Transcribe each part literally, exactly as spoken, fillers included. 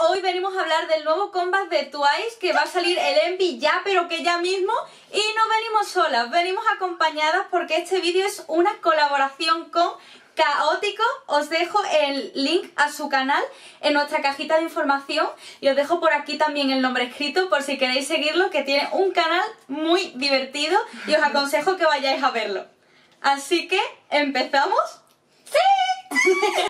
hoy venimos a hablar del nuevo comeback de Twice, que va a salir el M V ya, pero que ya mismo. Y no venimos solas, venimos acompañadas porque este vídeo es una colaboración con Caótico. Os dejo el link a su canal en nuestra cajita de información y os dejo por aquí también el nombre escrito por si queréis seguirlo, que tiene un canal muy divertido y os aconsejo que vayáis a verlo. Así que, ¿empezamos? ¡Sí!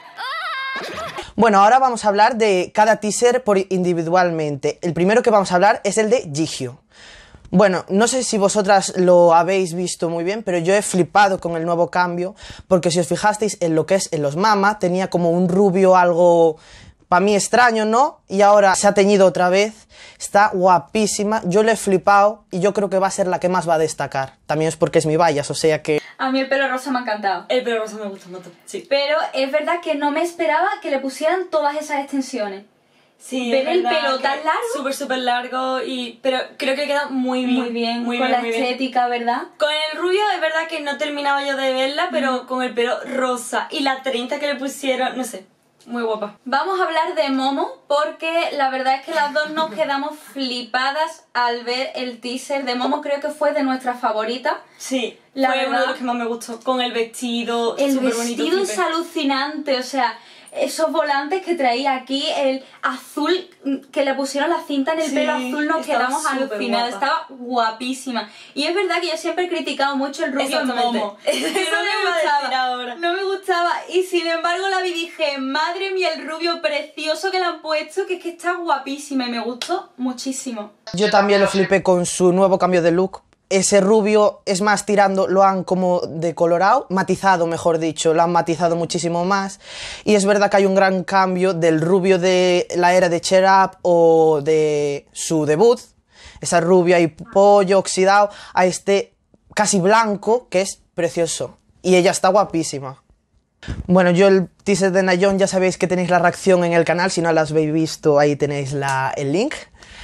Bueno, ahora vamos a hablar de cada teaser por individualmente. El primero que vamos a hablar es el de Jihyo. Bueno, no sé si vosotras lo habéis visto muy bien, pero yo he flipado con el nuevo cambio, porque si os fijasteis en lo que es en los Mama, tenía como un rubio algo, para mí extraño, ¿no? Y ahora se ha teñido otra vez, está guapísima, yo le he flipado y yo creo que va a ser la que más va a destacar. También es porque es mi bias, o sea que... A mí el pelo rosa me ha encantado. El pelo rosa me gusta mucho, sí. Pero es verdad que no me esperaba que le pusieran todas esas extensiones. Sí, ver el pelo que tan largo. Súper, súper largo, y pero creo que queda muy bien. Muy bien, muy con bien, la muy bien. estética, ¿verdad? Con el rubio es verdad que no terminaba yo de verla, pero mm. con el pelo rosa y la treinta que le pusieron, no sé, muy guapa. Vamos a hablar de Momo porque la verdad es que las dos nos quedamos flipadas al ver el teaser de Momo. Creo que fue de nuestra favorita. Sí, la fue verdad, uno de los que más me gustó, con el vestido. El súper vestido bonito, es flipé. alucinante, o sea... Esos volantes que traía aquí, el azul, que le pusieron la cinta en el sí, pelo azul, nos quedamos alucinadas, guapa. estaba guapísima. Y es verdad que yo siempre he criticado mucho el rubio en Momo. Eso no me gustaba, no me gustaba. Y sin embargo la vi y dije, madre mía, el rubio precioso que le han puesto, que es que está guapísima y me gustó muchísimo. Yo también lo flipé con su nuevo cambio de look. Ese rubio, es más, tirando, lo han como decolorado, matizado, mejor dicho, lo han matizado muchísimo más. Y es verdad que hay un gran cambio del rubio de la era de Cheer Up o de su debut, esa rubia y pollo oxidado, a este casi blanco, que es precioso. Y ella está guapísima. Bueno, yo el teaser de Nayeon ya sabéis que tenéis la reacción en el canal, si no la habéis visto ahí tenéis la, el link.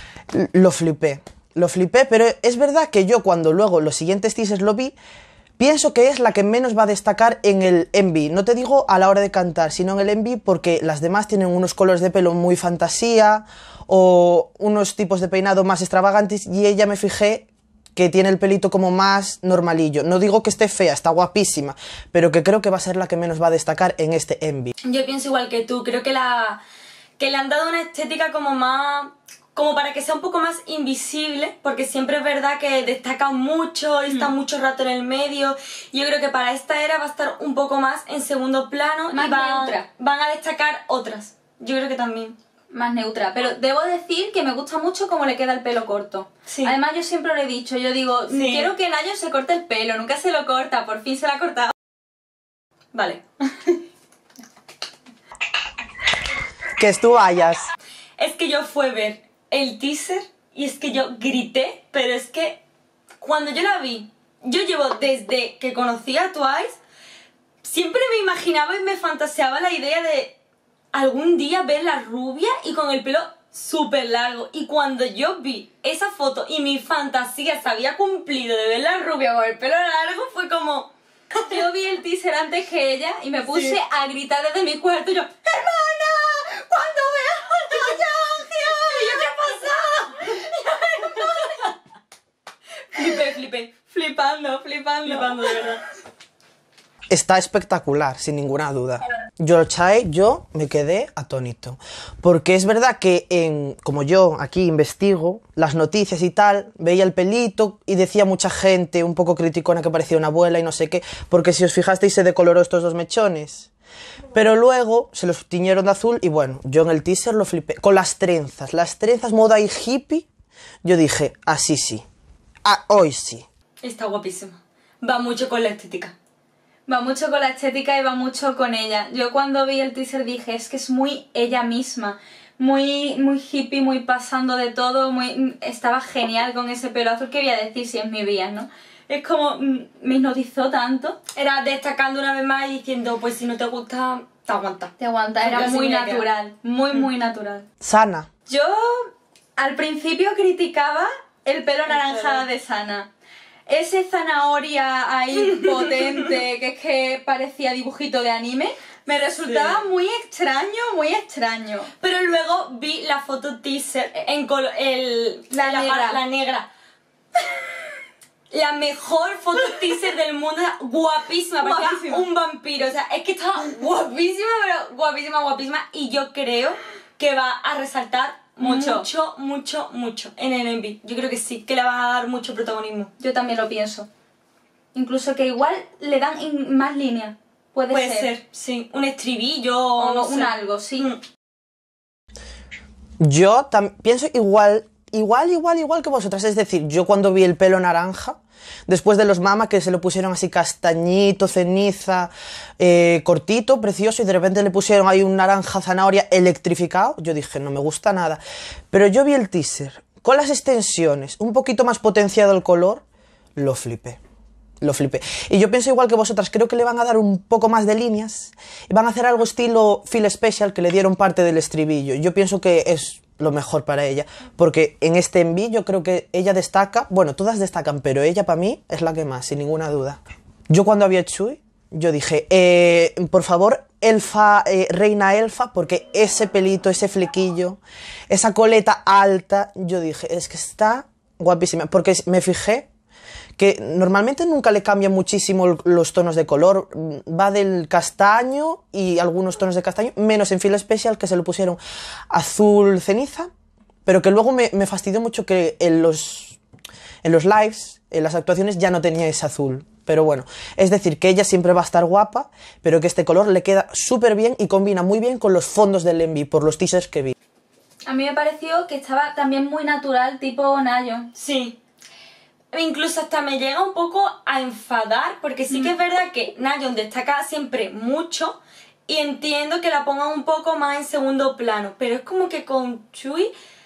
Lo flipé. Lo flipé, pero es verdad que yo cuando luego los siguientes teasers lo vi, pienso que es la que menos va a destacar en el M V. No te digo a la hora de cantar, sino en el M V, porque las demás tienen unos colores de pelo muy fantasía o unos tipos de peinado más extravagantes y ella me fijé que tiene el pelito como más normalillo. No digo que esté fea, está guapísima, pero que creo que va a ser la que menos va a destacar en este M V. Yo pienso igual que tú, creo que, la, que le han dado una estética como más... como para que sea un poco más invisible, porque siempre es verdad que destaca mucho y está mm. mucho rato en el medio. Yo creo que para esta era va a estar un poco más en segundo plano, más y van, neutra. van a destacar otras. Yo creo que también. Más neutra, pero debo decir que me gusta mucho cómo le queda el pelo corto. Sí. Además yo siempre lo he dicho, yo digo, sí. quiero que Nayeon se corte el pelo, nunca se lo corta, por fin se lo ha cortado. Vale. Que es tú vayas. Es que yo fui a ver el teaser y es que yo grité, pero es que cuando yo la vi, yo llevo desde que conocí a Twice, siempre me imaginaba y me fantaseaba la idea de algún día verla rubia y con el pelo súper largo. Y cuando yo vi esa foto y mi fantasía se había cumplido de verla rubia con el pelo largo, fue como... Yo vi el teaser antes que ella y me puse sí. a gritar desde mi cuarto y yo, ¡hermana! ¡Cuando veas a Nayeon! ¿Y yo qué pasa? Flipé, flipé. Flipando, flipando. Flipando, de verdad. Está espectacular, sin ninguna duda. Yo, Chae, yo me quedé atónito. Porque es verdad que, en, como yo aquí investigo las noticias y tal, veía el pelito y decía mucha gente un poco criticona que parecía una abuela y no sé qué, porque si os fijasteis se decoloró estos dos mechones. Pero luego se los tiñeron de azul y bueno, yo en el teaser lo flipé. Con las trenzas, las trenzas moda y hippie, yo dije, así sí, ah, hoy sí. Está guapísima. Va mucho con la estética. Va mucho con la estética y va mucho con ella. Yo cuando vi el teaser dije, es que es muy ella misma. Muy, muy hippie, muy pasando de todo. Muy, estaba genial con ese pelo azul. ¿Qué voy a decir si es mi vía, no? Es como, me hipnotizó tanto. Era destacando una vez más y diciendo, pues si no te gusta, te aguanta. Te aguanta, era muy natural. Muy, muy natural. Sana. Yo al principio criticaba el pelo anaranjado de Sana. Ese zanahoria ahí potente, que es que parecía dibujito de anime, Me resultaba Sí. muy extraño, muy extraño. Pero luego vi la foto teaser en color, el, La negra. par- la negra. La mejor foto teaser del mundo, guapísima, parecía Guapísima. un vampiro, o sea, es que estaba guapísima, pero guapísima, guapísima, y yo creo que va a resaltar Mucho. mucho, mucho, mucho en el M V. Yo creo que sí, que le va a dar mucho protagonismo. Yo también lo pienso. Incluso que igual le dan in- más líneas. Puede, Puede ser. ser, sí, un estribillo O no un sé. algo, sí. Mm. Yo tam- pienso igual, igual, igual, igual que vosotras. Es decir, yo cuando vi el pelo naranja, después de los Mama que se lo pusieron así castañito, ceniza, eh, cortito, precioso, y de repente le pusieron ahí un naranja zanahoria electrificado, yo dije, no me gusta nada. Pero yo vi el teaser con las extensiones, un poquito más potenciado el color, lo flipé. Lo flipé. Y yo pienso igual que vosotras, creo que le van a dar un poco más de líneas y van a hacer algo estilo Feel Special, que le dieron parte del estribillo. Yo pienso que es lo mejor para ella, porque en este M V yo creo que ella destaca, bueno, todas destacan, pero ella para mí es la que más, sin ninguna duda. Yo cuando había Chui, yo dije, eh, por favor, elfa, eh, reina elfa, porque ese pelito, ese flequillo, esa coleta alta, yo dije, es que está guapísima, porque me fijé que normalmente nunca le cambian muchísimo el- los tonos de color, va del castaño y algunos tonos de castaño, menos en Feel Special, que se lo pusieron azul ceniza, pero que luego me, me fastidió mucho que en los, en los lives, en las actuaciones, ya no tenía ese azul. Pero bueno, es decir, que ella siempre va a estar guapa, pero que este color le queda súper bien y combina muy bien con los fondos del M V, por los teasers que vi. A mí me pareció que estaba también muy natural, tipo Nayon. Sí. Incluso hasta me llega un poco a enfadar, porque sí que es verdad que Nayeon destaca siempre mucho y entiendo que la pongan un poco más en segundo plano, pero es como que con Chui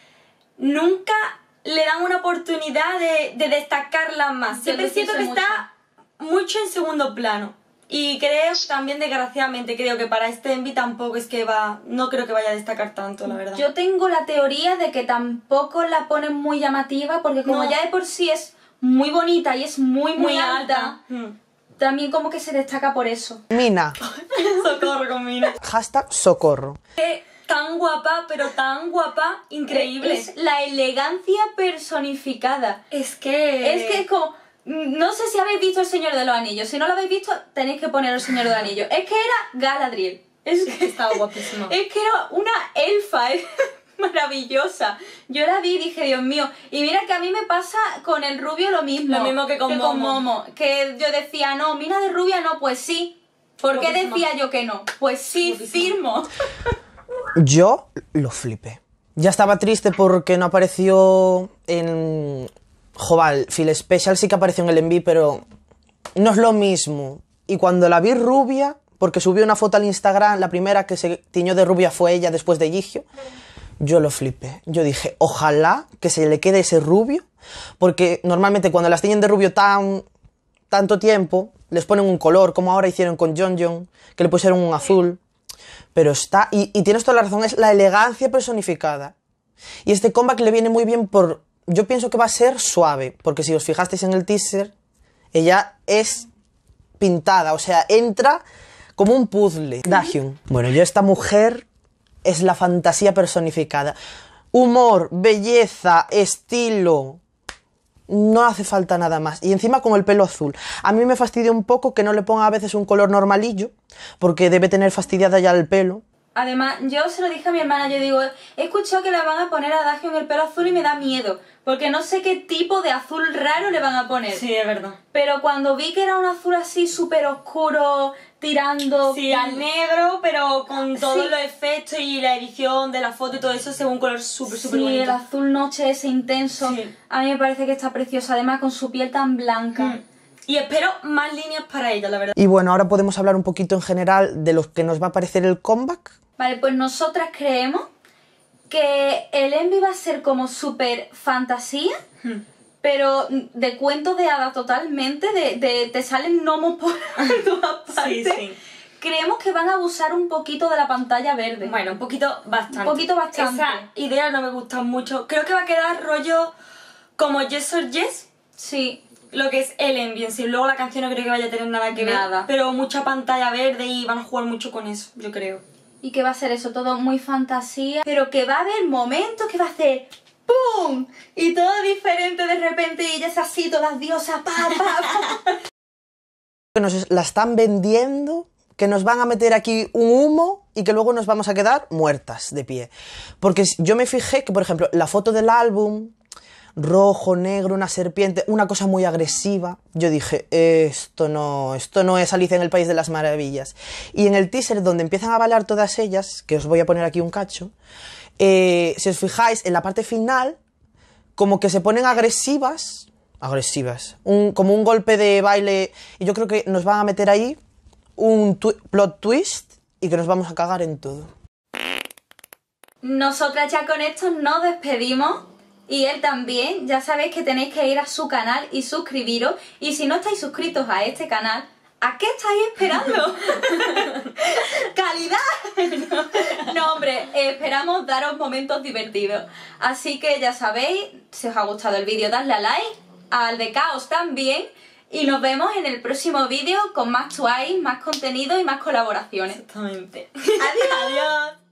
nunca le dan una oportunidad de, de destacarla más. De Siempre siento que lucirse está mucho en segundo plano. Y creo también, desgraciadamente, creo que para este Envy tampoco es que va... No creo que vaya a destacar tanto, la verdad. Yo tengo la teoría de que tampoco la ponen muy llamativa, porque como No. ya de por sí es muy bonita y es muy, muy, muy alta, alta. Mm. también como que se destaca por eso. Mina, Socorro con Mina. hashtag socorro. Eh, tan guapa, pero tan guapa, increíble. Es la elegancia personificada. Es que... Es que es como... No sé si habéis visto El Señor de los Anillos. Si no lo habéis visto, tenéis que poner El Señor de los Anillos. Es que era Galadriel. Es que estaba guapísima. Es que era una elfa, es maravillosa. Yo la vi y dije, Dios mío. Y mira que a mí me pasa con el rubio lo mismo. Lo mismo que con Momo. Que yo decía, no, Mina de rubia no, pues sí. ¿Por qué Guapísima. decía yo que no? Pues sí, Guapísima. firmo. Yo lo flipé. Ya estaba triste porque no apareció en... Joval, Feel Special sí que apareció en el M V, pero no es lo mismo. Y cuando la vi rubia, porque subió una foto al Instagram, la primera que se tiñó de rubia fue ella después de Gigio, yo lo flipé. Yo dije, ojalá que se le quede ese rubio, porque normalmente cuando las tiñen de rubio tan, tanto tiempo, les ponen un color, como ahora hicieron con Jeonjeon, que le pusieron un azul. Pero está, y, y tienes toda la razón, es la elegancia personificada. Y este comeback le viene muy bien por... Yo pienso que va a ser suave, porque si os fijasteis en el teaser, ella es pintada, o sea, entra como un puzzle. Dahyun. Bueno, yo esta mujer es la fantasía personificada. Humor, belleza, estilo... No hace falta nada más. Y encima con el pelo azul. A mí me fastidia un poco que no le ponga a veces un color normalillo, porque debe tener fastidiada ya el pelo. Además, yo se lo dije a mi hermana, yo digo, he escuchado que le van a poner a Dahyun el pelo azul y me da miedo, porque no sé qué tipo de azul raro le van a poner. Sí, es verdad. Pero cuando vi que era un azul así súper oscuro, tirando... Sí, al negro, pero con todos Sí. los efectos y la edición de la foto y todo eso, se ve un color súper, súper Sí, bonito. el azul noche ese intenso. Sí. A mí me parece que está preciosa, además con su piel tan blanca. Mm. Y espero más líneas para ella, la verdad. Y bueno, ahora podemos hablar un poquito en general de lo que nos va a parecer el comeback. Vale, pues nosotras creemos que el Envy va a ser como súper fantasía, Hmm. pero de cuentos de hada totalmente, de, de te salen gnomos por todas partes. Sí, sí. Creemos que van a abusar un poquito de la pantalla verde. Bueno, un poquito bastante. Un poquito bastante. Esa idea no me gusta mucho. Creo que va a quedar rollo como Yes or Yes, Sí, lo que es el ambience. Luego la canción no creo que vaya a tener nada que ver. Nada. Pero mucha pantalla verde y van a jugar mucho con eso, yo creo. Y que va a ser eso todo muy fantasía, pero que va a haber momentos que va a hacer ¡pum! Y todo diferente de repente y ellas así, todas diosas, pa, pa, pa. Que nos la están vendiendo, que nos van a meter aquí un humo y que luego nos vamos a quedar muertas de pie. Porque yo me fijé que, por ejemplo, la foto del álbum, rojo, negro, una serpiente, una cosa muy agresiva, yo dije, esto no, esto no es Alicia en el País de las Maravillas. Y en el teaser, donde empiezan a bailar todas ellas, que os voy a poner aquí un cacho, eh, si os fijáis, en la parte final, como que se ponen agresivas, agresivas, un, como un golpe de baile, y yo creo que nos van a meter ahí un twi- plot twist y que nos vamos a cagar en todo. Nosotras ya con esto nos despedimos. Y él también, ya sabéis que tenéis que ir a su canal y suscribiros. Y si no estáis suscritos a este canal, ¿a qué estáis esperando? ¡Calidad! No, no, hombre, eh, esperamos daros momentos divertidos. Así que ya sabéis, si os ha gustado el vídeo, dadle a like, al de Caos también. Y nos vemos en el próximo vídeo con más Twice, más contenido y más colaboraciones. Exactamente. ¡Adiós! Adiós.